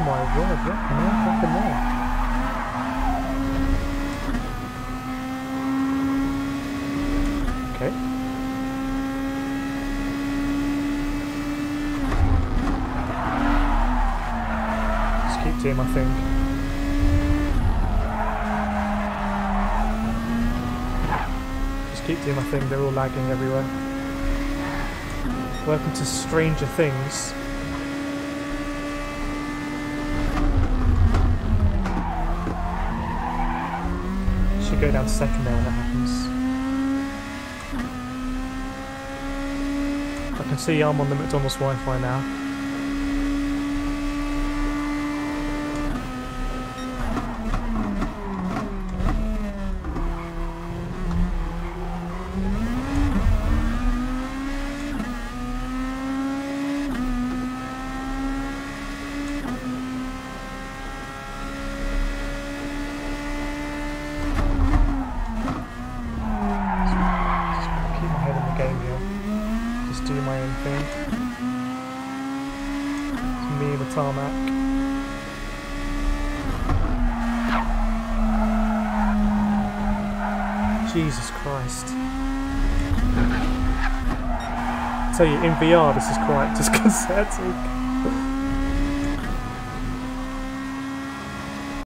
my word, what on earth happened there? Okay. Just keep doing my thing. Just keep doing my thing, they're all lagging everywhere. Welcome to Stranger Things. Should go down to second there when that happens. I can see I'm on the McDonald's Wi-Fi now. Tarmac. Jesus Christ. I tell you, in VR this is quite disconcerting.